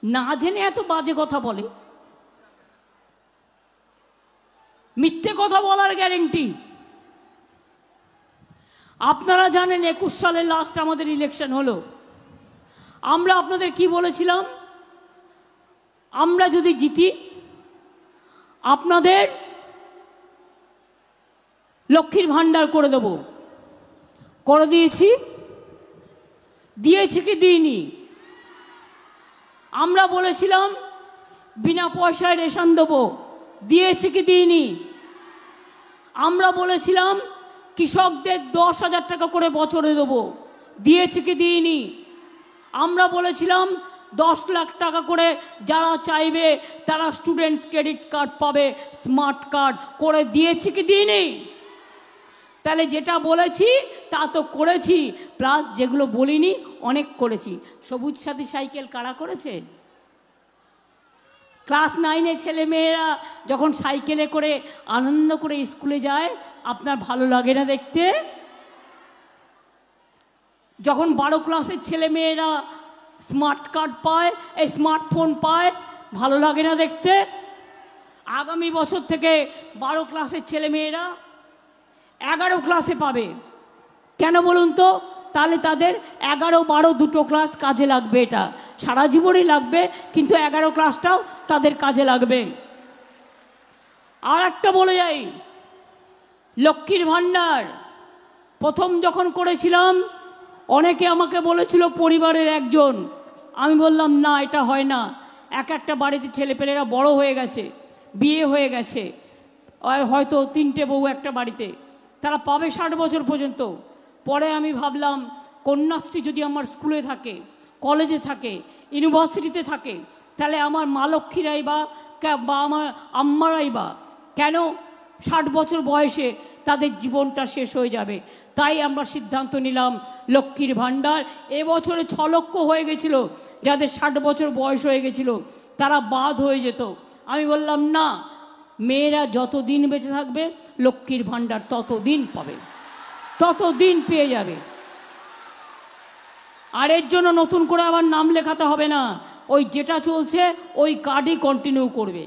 না জেনে এত বাজে কথা বলে, মিথ্যে কথা বলার গ্যারেন্টি। আপনারা জানেন 21 সালের লাস্ট আমাদের ইলেকশন হলো। আমরা আপনাদের কি বলেছিলাম? আমরা যদি জিতি আপনাদের লক্ষ্মীর ভান্ডার করে দেব। করে দিয়েছি? দিয়েছি কি দিইনি? আমরা বলেছিলাম বিনা পয়সায় রেশন দেবো। দিয়েছি কি দিইনি? আমরা বলেছিলাম কৃষকদের 10,000 টাকা করে বছরে দেবো। দিয়েছি কি দিইনি? আমরা বলেছিলাম 10 লাখ টাকা করে যারা চাইবে তারা স্টুডেন্টস ক্রেডিট কার্ড পাবে, স্মার্ট কার্ড করে দিয়েছি কি দিইনি? তাহলে যেটা বলেছি তা তো করেছি, প্লাস যেগুলো বলিনি অনেক করেছি। সবুজ সাথী সাইকেল কারা করেছে? ক্লাস 9-এ ছেলে মেয়েরা যখন সাইকেলে করে আনন্দ করে স্কুলে যায়, আপনার ভালো লাগে না দেখতে? যখন 12 ক্লাসের ছেলে মেয়েরা স্মার্ট কার্ড পায়, এই স্মার্টফোন পায়, ভালো লাগে না দেখতে? আগামী বছর থেকে 12 ক্লাসের ছেলে মেয়েরা 11 ক্লাসে পাবে। কেন বলুন তো? তাহলে তাদের 11-12 দুটো ক্লাস কাজে লাগবে। এটা সারা জীবনই লাগবে, কিন্তু 11 ক্লাসটাও তাদের কাজে লাগবে। আর একটা বলে যাই, লক্ষ্মীর ভান্ডার প্রথম যখন করেছিলাম অনেকে আমাকে বলেছিল পরিবারের একজন। আমি বললাম না, এটা হয় না। একটা বাড়িতে ছেলেপেলেরা বড় হয়ে গেছে, বিয়ে হয়ে গেছে, হয়তো 3টে বউ একটা বাড়িতে, তারা পাবে 60 বছর পর্যন্ত। পরে আমি ভাবলাম কন্যাশ্রী যদি আমার স্কুলে থাকে, কলেজে থাকে, ইউনিভার্সিটিতে থাকে, তাহলে আমার মা লক্ষ্মীরাই বা আমার আম্মারাই বা কেন 60 বছর বয়সে তাদের জীবনটা শেষ হয়ে যাবে? তাই আমরা সিদ্ধান্ত নিলাম লক্ষ্মীর ভাণ্ডার। এবছরে 6 লক্ষ হয়ে গেছিল যাদের 60 বছর বয়স হয়ে গেছিল, তারা বাদ হয়ে যেত। আমি বললাম না, মেয়েরা যতদিন বেঁচে থাকবে লক্ষ্মীর ভাণ্ডার ততদিন পাবে, ততদিন পেয়ে যাবে। আর এর জন্য নতুন করে আবার নাম লেখাতে হবে না, ওই যেটা চলছে ওই কার্ডই কন্টিনিউ করবে।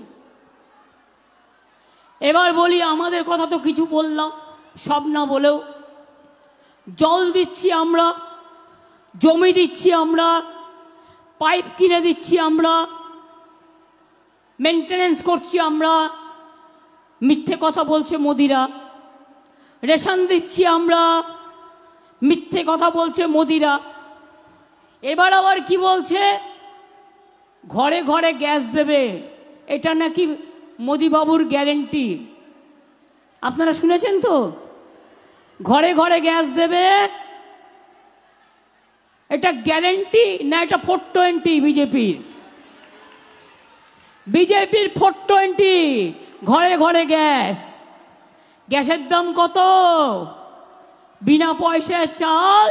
এবার বলি, আমাদের কথা তো কিছু বললাম, সব না বলেও জল দিচ্ছি আমরা, জমি দিচ্ছি আমরা, পাইপ কিনে দিচ্ছি আমরা, মেনটেনেন্স করছি আমরা। মিথ্যে কথা বলছে মোদিরা। রেশন দিচ্ছি আমরা, মিথ্যে কথা বলছে মোদিরা। এবার আবার কি বলছে? ঘরে ঘরে গ্যাস দেবে, এটা নাকি মোদিবাবুর গ্যারেন্টি। আপনারা শুনেছেন তো? ঘরে ঘরে গ্যাস দেবে, এটা গ্যারেন্টি না এটা 420? বিজেপির 420, ঘরে ঘরে গ্যাস। গ্যাসের দাম কত? বিনা পয়সায় চাল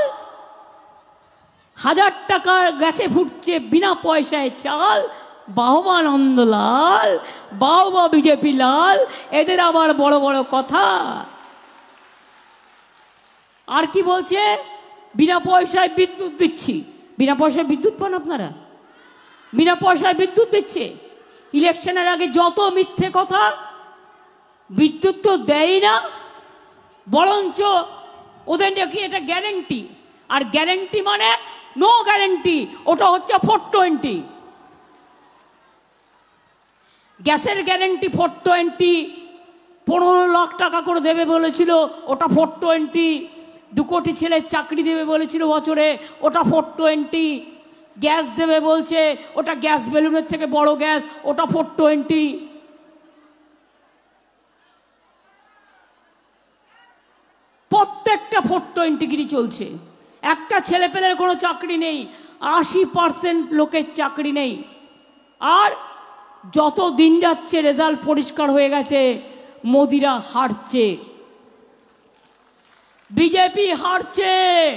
1000 টাকার গ্যাসে ফুটছে, বিনা পয়সায় চাল। বাহবা নন্দলাল, বাহবা বিজেপি লাল, এদের আবার বড় বড় কথা। আর কি বলছে? বিনা পয়সায় বিদ্যুৎ দিচ্ছি। বিনা পয়সায় বিদ্যুৎ পান আপনারা? বিনা পয়সায় বিদ্যুৎ দিচ্ছে। ইলেকশনের আগে যত মিথ্যে কথা। বিদ্যুৎ তো দেয় না, বরঞ্চ ওদের নাকি এটা গ্যারেন্টি। আর গ্যারেন্টি মানে নো গ্যারেন্টি, ওটা হচ্ছে 420। গ্যাসের গ্যারেন্টি 420, 15 লাখ টাকা করে দেবে বলেছিল, ওটা 420। 2 কোটি ছেলের চাকরি দেবে বলেছিল বছরে, ওটা 420। গ্যাস দেবে বলছে, ওটা গ্যাস বেলুনের থেকে বড় গ্যাস, ওটা 420। প্রত্যেকটা 420 গিরি চলছে। একটা ছেলেপেলের কোনো চাকরি নেই, 80% লোকের চাকরি নেই। আর যত দিন যাচ্ছে রেজাল্ট পরিষ্কার হয়ে গেছে, মোদিরা হারছে, বিজেপি হারছে।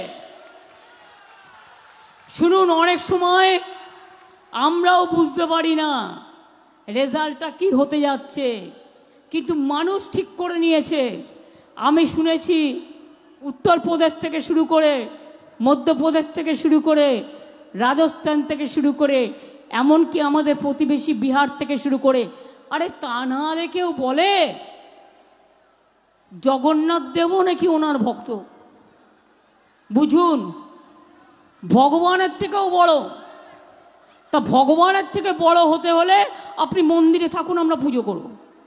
শুনুন, অনেক সময় আমরাও বুঝতে পারি না রেজাল্টটা কি হতে যাচ্ছে, কিন্তু মানুষ ঠিক করে নিয়েছে। আমি শুনেছি উত্তরপ্রদেশ থেকে শুরু করে, মধ্যপ্রদেশ থেকে শুরু করে, রাজস্থান থেকে শুরু করে এমনকি আমাদের প্রতিবেশী বিহার থেকে শুরু করে, আরে তা না কেউ বলে জগন্নাথ দেব নাকি ওনার ভক্ত? বুঝুন, ভগবানের থেকেও বড়। তা ভগবানের থেকে বড় হতে হলে আপনি মন্দিরে থাকুন, আমরা পুজো করব,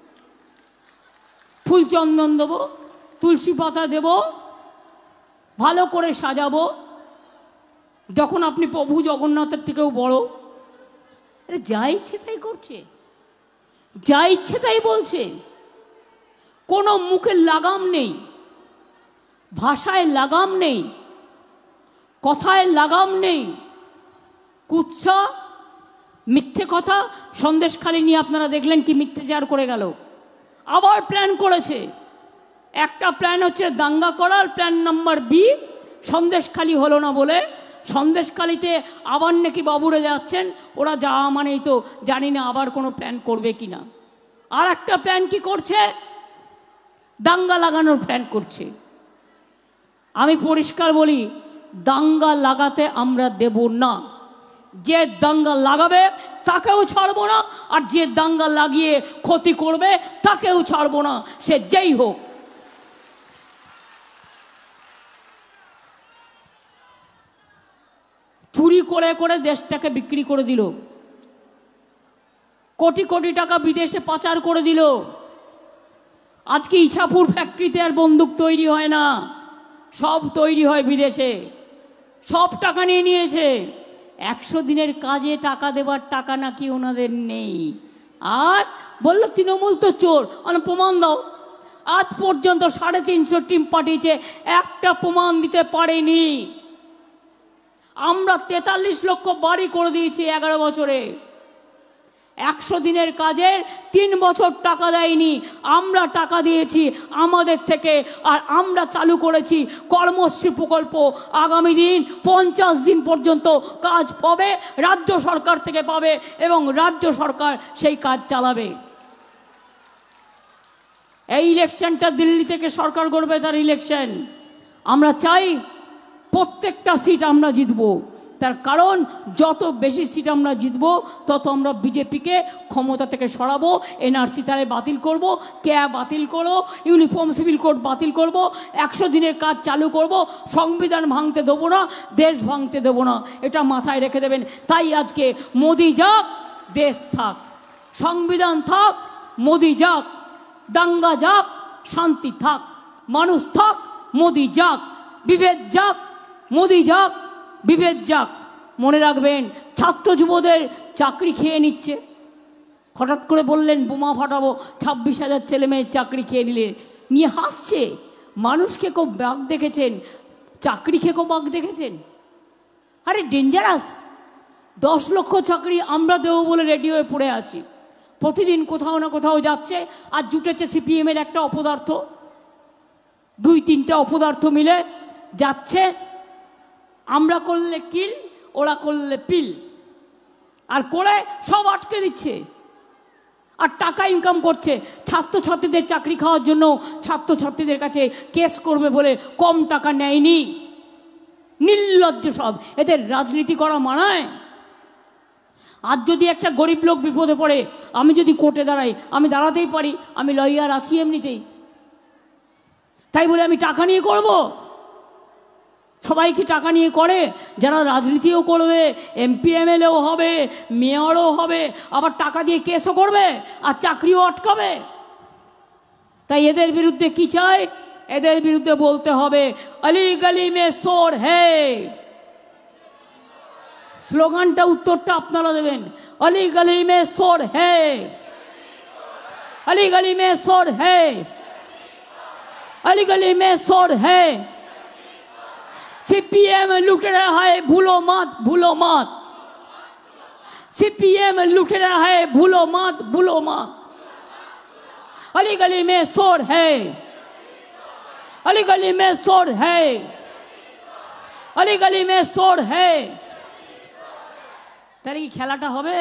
ফুল চন্দন দেবো, তুলসী পাতা দেব, ভালো করে সাজাবো। যখন আপনি প্রভু জগন্নাথের থেকেও বড়, আরে যা ইচ্ছে তাই করছে, যা ইচ্ছে তাই বলছে, কোনো মুখের লাগাম নেই, ভাষায় লাগাম নেই, কথায় লাগাম নেই, কুৎসা মিথ্যে কথা। সন্দেশখালি নিয়ে আপনারা দেখলেন কি মিথ্যাচার করে গেল। আবার প্ল্যান করেছে, একটা প্ল্যান হচ্ছে দাঙ্গা করার, প্ল্যান নাম্বার বি। সন্দেশখালি হলো না বলে সন্দেশখালিতে আবার নাকি বাবুরে যাচ্ছেন, ওরা যাওয়া মানেই তো জানি না আবার কোনো প্ল্যান করবে কি না। আর একটা প্ল্যান কি করছে, দাঙ্গা লাগানোর প্ল্যান করছে। আমি পরিষ্কার বলি, দাঙ্গা লাগাতে আমরা দেব না। যে দাঙ্গা লাগাবে তাকেও ছাড়বো না, আর যে দাঙ্গা লাগিয়ে ক্ষতি করবে তাকেও ছাড়বো না, সে যেই হোক। চুরি করে করে দেশটাকে বিক্রি করে দিল, কোটি কোটি টাকা বিদেশে পাচার করে দিল। আজকে ইছাপুর ফ্যাক্টরিতে আর বন্দুক তৈরি হয় না, সব তৈরি হয় বিদেশে। সব টাকা নিয়ে নিয়েছে। 100 দিনের কাজে টাকা দেবার টাকা নাকি ওনাদের নেই। আর বললো তৃণমূল তো চোর, প্রমাণ দাও। আজ পর্যন্ত 350 টিম পাঠিয়েছে, একটা প্রমাণ দিতে পারেনি। আমরা 43 লক্ষ বাড়ি করে দিয়েছি 11 বছরে। 100 দিনের কাজের 3 বছর টাকা দেয়নি, আমরা টাকা দিয়েছি আমাদের থেকে। আর আমরা চালু করেছি কর্মশ্রী প্রকল্প। আগামী দিন 50 দিন পর্যন্ত কাজ পাবে, রাজ্য সরকার থেকে পাবে, এবং রাজ্য সরকার সেই কাজ চালাবে। এই ইলেকশনটা দিল্লি থেকে সরকার করবে, তার ইলেকশন। আমরা চাই প্রত্যেকটা সিট আমরা জিতবো। তার কারণ যত বেশি সিট আমরা জিতবো তত আমরা বিজেপিকে ক্ষমতা থেকে সরাবো। এনআরসি তারে বাতিল করব, ক্যা বাতিল করবো, ইউনিফর্ম সিভিল কোড বাতিল করব, 100 দিনের কাজ চালু করব, সংবিধান ভাঙতে দেবো না, দেশ ভাঙতে দেবো না। এটা মাথায় রেখে দেবেন। তাই আজকে মোদি যাক, দেশ থাক, সংবিধান থাক, মোদি যাক, দাঙ্গা যাক, শান্তি থাক, মানুষ থাক, মোদি যাক, বিভেদ যাক, মোদি যাক, বিভেদ যাক। মনে রাখবেন, ছাত্র যুবদের চাকরি খেয়ে নিচ্ছে। হঠাৎ করে বললেন বোমা ফাটাবো, 26,000 ছেলে মেয়ের চাকরি খেয়ে নিয়ে হাসছে। মানুষকে কেউ বাঘ দেখেছেন? চাকরি খেয়ে কেউ বাঘ দেখেছেন? আরে ডেঞ্জারাস। 10 লক্ষ চাকরি আমরা দেবো বলে রেডি হয়ে পড়ে আছি। প্রতিদিন কোথাও না কোথাও যাচ্ছে। আর জুটেছে সিপিএমের একটা অপদার্থ, 2-3টা অপদার্থ মিলে যাচ্ছে। আমরা করলে কিল, ওরা করলে পিল, আর করে সব আটকে দিচ্ছে আর টাকা ইনকাম করছে। ছাত্রছাত্রীদের চাকরি খাওয়ার জন্য ছাত্রছাত্রীদের কাছে কেস করবে বলে কম টাকা নেয়নি। নির্লজ্জ সব। এদের রাজনীতি করা মানায়? আজ যদি একটা গরিব লোক বিপদে পড়ে, আমি যদি কোর্টে দাঁড়াই, আমি দাঁড়াতেই পারি, আমি লয়ার আছি এমনিতেই, তাই বলে আমি টাকা নিয়ে করব? সবাই কি টাকা নিয়ে করে? যারা রাজনীতিও করবে, এমপি এমএলএও হবে, মেয়রও হবে, আবার টাকা দিয়ে কেসও করবে আর চাকরিও আটকাবে। তাই এদের বিরুদ্ধে কি চাই? এদের বিরুদ্ধে বলতে হবে অলি গলি মে শোর হে। স্লোগানটা, উত্তরটা আপনারা দেবেন, অলি গলি মে শোর হে, অলি গলি মে শোর হে, अली गली में शोर है। सीपीएम लूट रहा है, भूलो मत, भूलो मत। सीपीएम लूट रहा है, भूलो मत, भूलो मत। अली गली में शोर है, अली गली में शोर है, अली गली में शोर है। তাহলে কি খেলাটা হবে?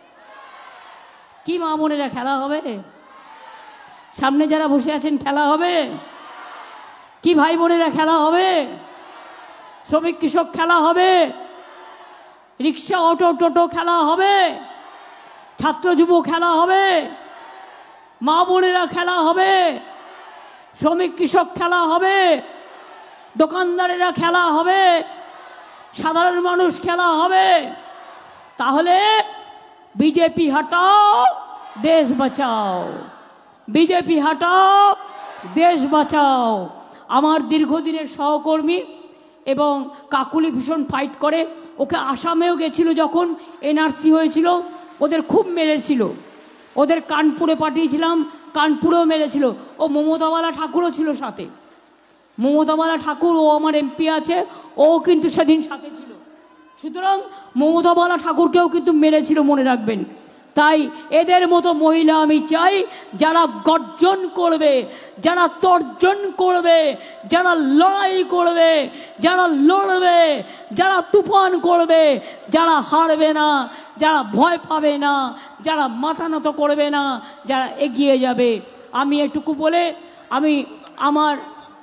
কি মা বোনেরা খেলা হবে? সামনে যারা বসে আছেন খেলা হবে? কি ভাই বোনেরা খেলা হবে? শ্রমিক কৃষক খেলা হবে? রিক্সা অটো টোটো খেলা হবে, ছাত্র যুব খেলা হবে, মা বোনেরা খেলা হবে, শ্রমিক কৃষক খেলা হবে, দোকানদারেরা খেলা হবে, সাধারণ মানুষ খেলা হবে। তাহলে বিজেপি হটাও, দেশ বাঁচাও, বিজেপি হটাও, দেশ বাঁচাও। আমার দীর্ঘদিনের সহকর্মী এবং কাকুলি ভীষণ ফাইট করে, ওকে আসামেও গেছিল যখন এনআরসি হয়েছিল, ওদের খুব মেরেছিল, ওদের কানপুরে পাঠিয়েছিলাম, কানপুরেও মেরেছিল। ও মমতাওয়ালা ঠাকুরও ছিল সাথে, মমতাওয়ালা ঠাকুর, ও আমার এমপি আছে, ও কিন্তু সেদিন সাথে ছিল। সুতরাং মমতাওয়ালা ঠাকুরকেও কিন্তু মেরেছিল, মনে রাখবেন। তাই এদের মতো মহিলা আমি চাই, যারা গর্জন করবে, যারা তর্জন করবে, যারা লড়াই করবে, যারা লড়বে, যারা তুফান করবে, যারা হারবে না, যারা ভয় পাবে না, যারা মাথা নত করবে না, যারা এগিয়ে যাবে। আমি এটুকু বলে আমি আমার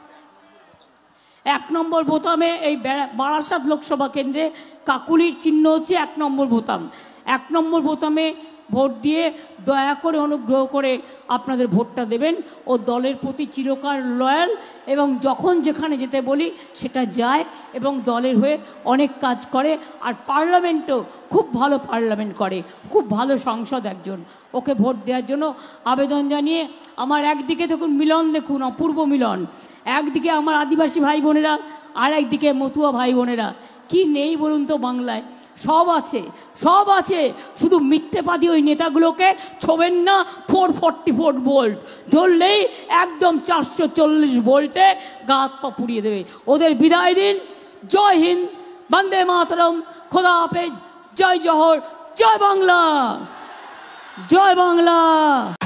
1 নম্বর বোতামে, এই বারাসাত লোকসভা কেন্দ্রে কাকুলির চিহ্ন হচ্ছে 1 নম্বর বোতাম। 1 নম্বর বোতামে ভোট দিয়ে দয়া করে অনুগ্রহ করে আপনাদের ভোটটা দেবেন। ও দলের প্রতি চিরকাল লয়াল, এবং যখন যেখানে যেতে বলি সেটা যায়, এবং দলের হয়ে অনেক কাজ করে। আর পার্লামেন্টও খুব ভালো পার্লামেন্ট করে, খুব ভালো সংসদ একজন। ওকে ভোট দেওয়ার জন্য আবেদন জানিয়ে আমার একদিকে দেখুন মিলন, দেখুন অপূর্ব মিলন, একদিকে আমার আদিবাসী ভাই বোনেরা, আর একদিকে মতুয়া ভাই বোনেরা। কি নেই বলুন তো বাংলায়? সব আছে, সব আছে। শুধু মিথ্যেবাদী ওই নেতাগুলোকে ছোবেন না। 444 ভোল্ট ধরলেই একদম 440 ভোল্টে গা হাত পা পুড়িয়ে দেবে। ওদের বিদায় দিন। জয় হিন্দ, বন্দে মাতরম, খোদা হাফেজ, জয় জহর, জয় বাংলা, জয় বাংলা।